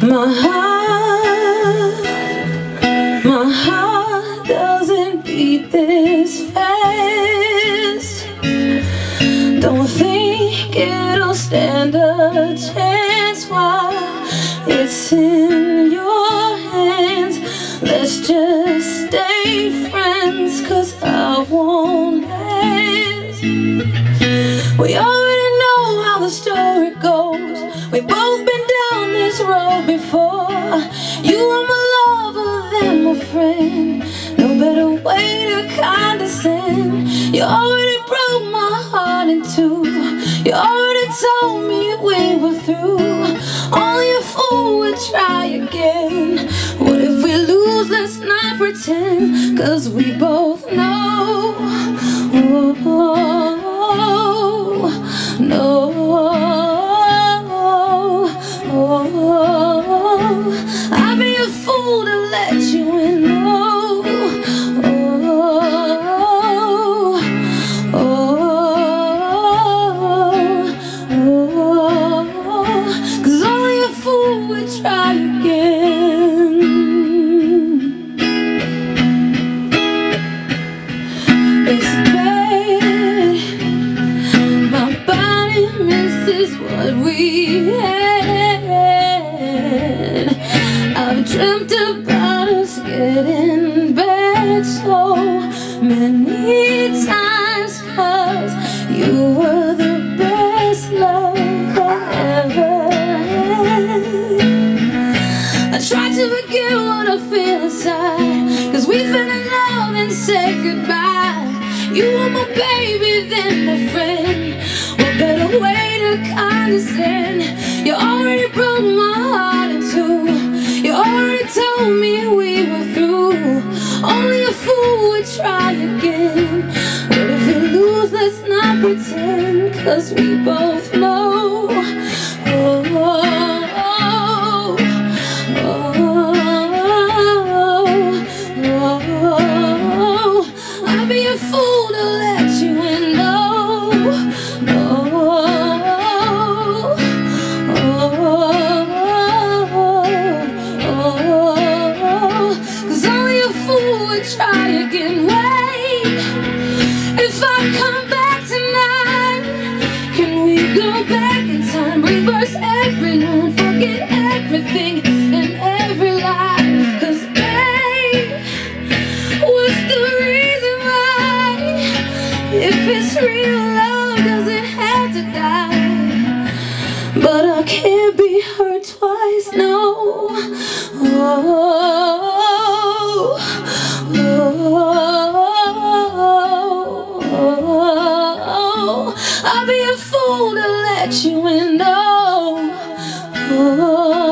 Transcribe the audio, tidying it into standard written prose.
My heart doesn't beat this fast. Don't think it'll stand a chance while it's in your hands. Let's just stay friends, 'cause I won't last. We already know how the story goes. We've both been down this road before. You are my lover, then my friend. No better way to condescend. You already broke my heart in two. You already told me we were through. Only a fool would try again. What if we lose? Let's not pretend, 'cause we both know. No. I'd be a fool to let you in. Cause only a fool would try again. It's bad, my body misses what we had. I've dreamt about us getting back so many times, 'cause you were the best love I ever had. I tried to forget what I feel inside, 'cause we fell in love and said goodbye. You were my baby, then my friend. What better way to condescend? You already broke my heart in two. You already told me we were through. Only a fool would try again. What if we lose? Let's not pretend, 'cause we both know. I'd be a fool to let you in. Try again. Wait, if I come back tonight, can we go back in time? Reverse every line, forget everything and every lie. 'Cause babe, what's the reason why? If it's real love, doesn't have to die. But I can't be hurt twice, no. I'll be a fool to let you in. No.